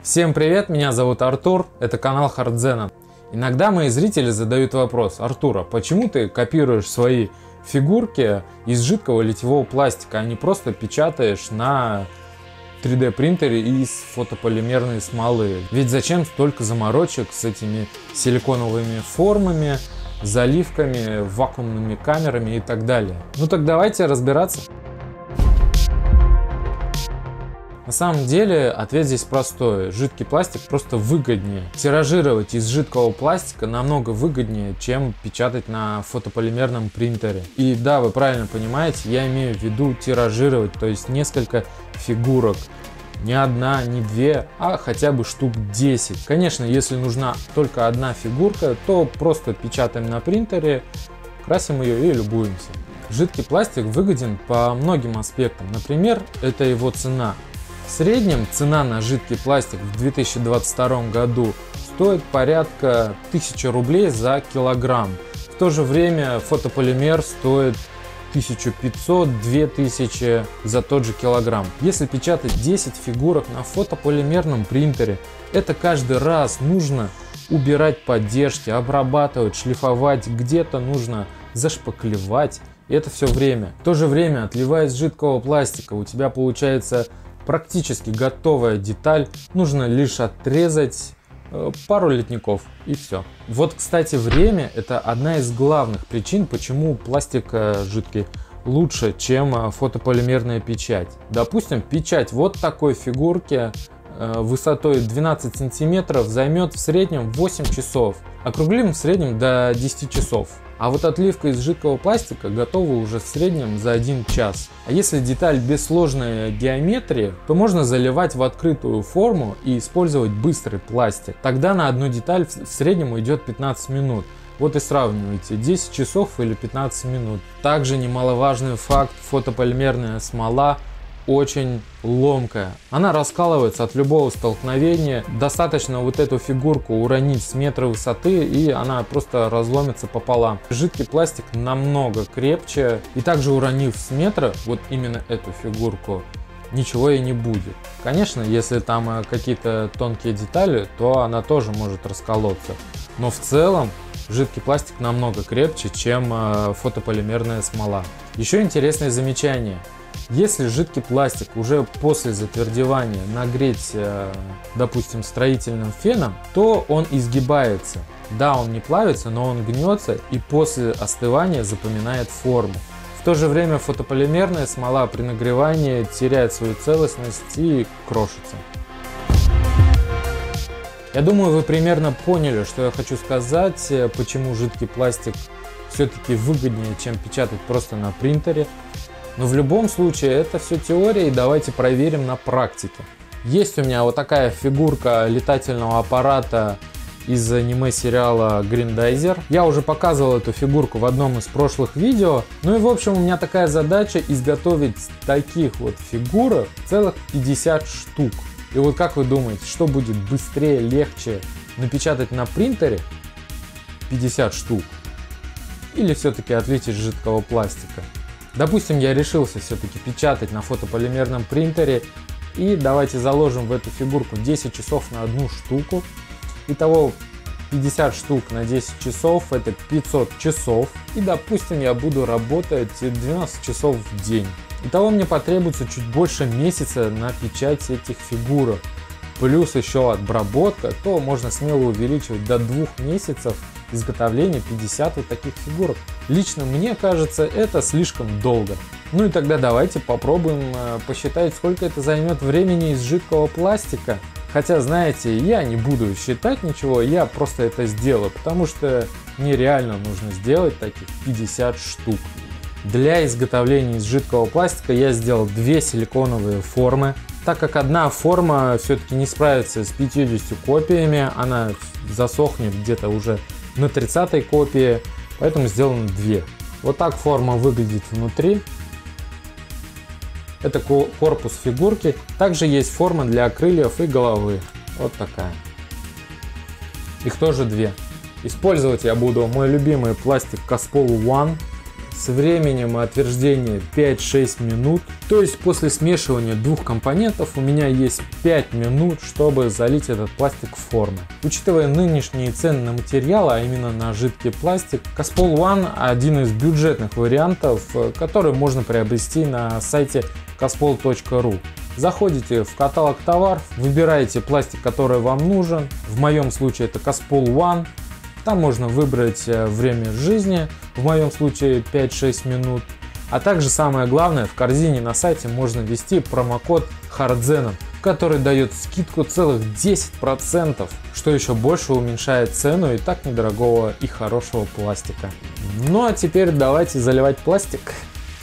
Всем привет, меня зовут Артур, это канал Хардзена. Иногда мои зрители задают вопрос: Артур, а почему ты копируешь свои фигурки из жидкого литьевого пластика, а не просто печатаешь на 3D принтере из фотополимерной смолы? Ведь зачем столько заморочек с этими силиконовыми формами, заливками, вакуумными камерами и так далее? Ну так давайте разбираться. На самом деле ответ здесь простой. Жидкий пластик просто выгоднее. Тиражировать из жидкого пластика намного выгоднее, чем печатать на фотополимерном принтере. И да, вы правильно понимаете, я имею в виду тиражировать, то есть несколько фигурок. Не одна, не две, а хотя бы штук 10. Конечно, если нужна только одна фигурка, то просто печатаем на принтере, красим ее и любуемся. Жидкий пластик выгоден по многим аспектам. Например, это его цена. В среднем цена на жидкий пластик в 2022 году стоит порядка 1000 рублей за килограмм. В то же время фотополимер стоит 1500-2000 за тот же килограмм. Если печатать 10 фигурок на фотополимерном принтере, это каждый раз нужно убирать поддержки, обрабатывать, шлифовать, где-то нужно зашпаклевать. И это все время. В то же время, отливая из жидкого пластика, у тебя получается практически готовая деталь, нужно лишь отрезать пару литников и все. Вот, кстати, время — это одна из главных причин, почему пластик жидкий лучше, чем фотополимерная печать. Допустим, печать вот такой фигурки высотой 12 сантиметров займет в среднем 8 часов. Округлим в среднем до 10 часов. А вот отливка из жидкого пластика готова уже в среднем за 1 час. А если деталь без сложной геометрии, то можно заливать в открытую форму и использовать быстрый пластик. Тогда на одну деталь в среднем уйдет 15 минут. Вот и сравнивайте, 10 часов или 15 минут. Также немаловажный факт: фотополимерная смола очень ломкая. Она раскалывается от любого столкновения. Достаточно вот эту фигурку уронить с метра высоты, и она просто разломится пополам. Жидкий пластик намного крепче. И также, уронив с метра вот именно эту фигурку, ничего и не будет. Конечно, если там какие-то тонкие детали, то она тоже может расколоться. Но в целом жидкий пластик намного крепче, чем фотополимерная смола. Еще интересное замечание. Если жидкий пластик уже после затвердевания нагреть, допустим, строительным феном, то он изгибается. Да, он не плавится, но он гнется и после остывания запоминает форму. В то же время фотополимерная смола при нагревании теряет свою целостность и крошится. Я думаю, вы примерно поняли, что я хочу сказать, почему жидкий пластик все-таки выгоднее, чем печатать просто на принтере. Но в любом случае это все теория, и давайте проверим на практике. Есть у меня вот такая фигурка летательного аппарата из аниме-сериала Гриндайзер. Я уже показывал эту фигурку в одном из прошлых видео. Ну и в общем у меня такая задача — изготовить таких вот фигурок целых 50 штук. И вот как вы думаете, что будет быстрее, легче: напечатать на принтере 50 штук или все-таки отлить из жидкого пластика? Допустим, я решился все-таки печатать на фотополимерном принтере, и давайте заложим в эту фигурку 10 часов на одну штуку. Итого 50 штук на 10 часов — это 500 часов. И допустим, я буду работать 12 часов в день. Итого мне потребуется чуть больше месяца на печать этих фигурок. Плюс еще обработка, то можно смело увеличивать до 2 месяцев изготовления 50 вот таких фигурок. Лично мне кажется, это слишком долго. Ну и тогда давайте попробуем посчитать, сколько это займет времени из жидкого пластика. Хотя, знаете, я не буду считать ничего, я просто это сделаю, потому что мне реально нужно сделать таких 50 штук. Для изготовления из жидкого пластика я сделал 2 силиконовые формы. Так как одна форма все-таки не справится с 50 копиями, она засохнет где-то уже на 30-й копии, поэтому сделано 2. Вот так форма выглядит внутри. Это корпус фигурки. Также есть форма для крыльев и головы. Вот такая. Их тоже 2. Использовать я буду мой любимый пластик Caspol One. с временем отверждения 5-6 минут. То есть после смешивания двух компонентов у меня есть 5 минут, чтобы залить этот пластик в форму. Учитывая нынешние цены на материалы, а именно на жидкий пластик, Caspol One один из бюджетных вариантов, который можно приобрести на сайте caspol.ru. Заходите в каталог товаров, выбираете пластик, который вам нужен. В моем случае это Caspol One. Там можно выбрать время жизни, в моем случае 5-6 минут. А также самое главное, в корзине на сайте можно ввести промокод HARDZENON, который дает скидку целых 10%, что еще больше уменьшает цену и так недорогого и хорошего пластика. Ну а теперь давайте заливать пластик.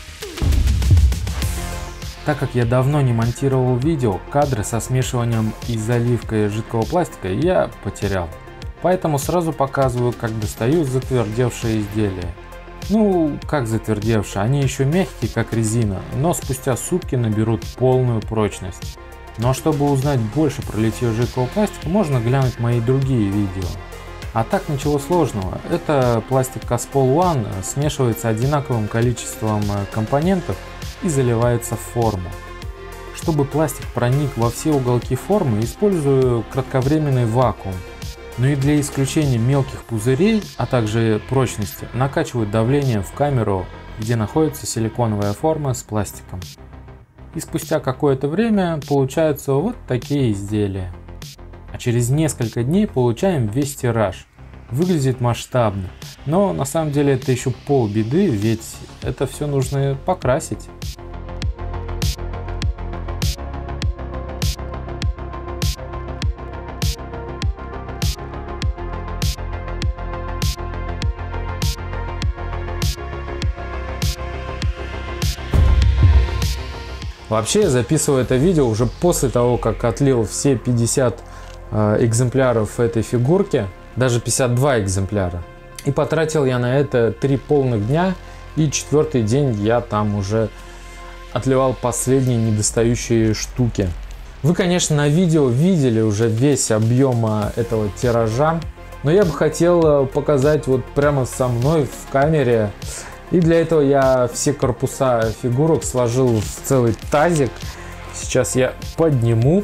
Так как я давно не монтировал видео, кадры со смешиванием и заливкой жидкого пластика я потерял. Поэтому сразу показываю, как достаю затвердевшие изделия. Ну, как затвердевшие, они еще мягкие, как резина, но спустя сутки наберут полную прочность. Ну а чтобы узнать больше про литье жидкого пластика, можно глянуть мои другие видео. А так ничего сложного, это пластик Caspol One смешивается одинаковым количеством компонентов и заливается в форму. Чтобы пластик проник во все уголки формы, использую кратковременный вакуум. Ну и для исключения мелких пузырей, а также прочности, накачиваю давление в камеру, где находится силиконовая форма с пластиком. И спустя какое-то время получаются вот такие изделия. А через несколько дней получаем весь тираж. Выглядит масштабно, но на самом деле это еще полбеды, ведь это все нужно покрасить. Вообще я записываю это видео уже после того, как отлил все 50 экземпляров этой фигурки, даже 52 экземпляра. И потратил я на это 3 полных дня, и 4-й день я там уже отливал последние недостающие штуки. Вы, конечно, на видео видели уже весь объем этого тиража, но я бы хотел показать вот прямо со мной в камере. И для этого я все корпуса фигурок сложил в целый тазик. Сейчас я подниму.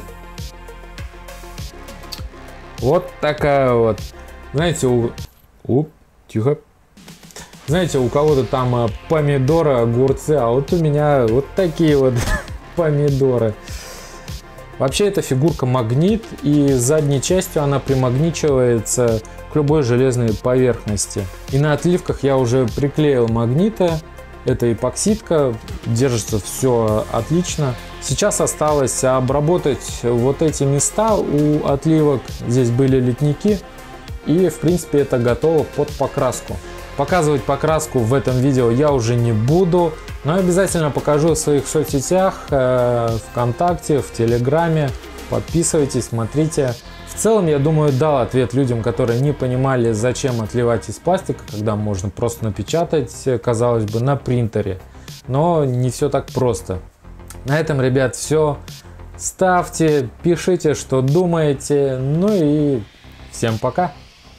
Вот такая вот. Знаете, тихо. Знаете, у кого-то там помидоры, огурцы, а вот у меня вот такие вот помидоры. Вообще эта фигурка магнит, и задней частью она примагничивается к любой железной поверхности. И на отливках я уже приклеил магниты. Это эпоксидка, держится все отлично. Сейчас осталось обработать вот эти места у отливок. Здесь были литники, и в принципе это готово под покраску. Показывать покраску в этом видео я уже не буду, но обязательно покажу в своих соцсетях, ВКонтакте, в Телеграме. Подписывайтесь, смотрите. В целом, я думаю, дал ответ людям, которые не понимали, зачем отливать из пластика, когда можно просто напечатать, казалось бы, на принтере. Но не все так просто. На этом, ребят, все. Ставьте, пишите, что думаете. Ну и всем пока.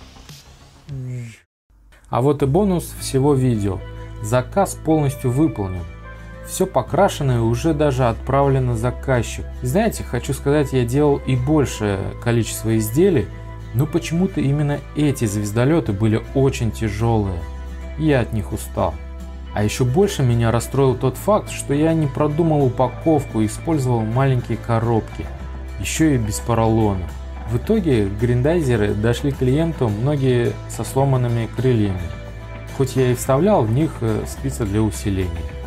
А вот и бонус всего видео. Заказ полностью выполнен. Все покрашено и уже даже отправлено заказчику. И знаете, хочу сказать, я делал и большее количество изделий, но почему-то именно эти звездолеты были очень тяжелые. И я от них устал. А еще больше меня расстроил тот факт, что я не продумал упаковку и использовал маленькие коробки. Еще и без поролона. В итоге гриндайзеры дошли клиенту, многие со сломанными крыльями. Хоть я и вставлял в них спицы для усиления.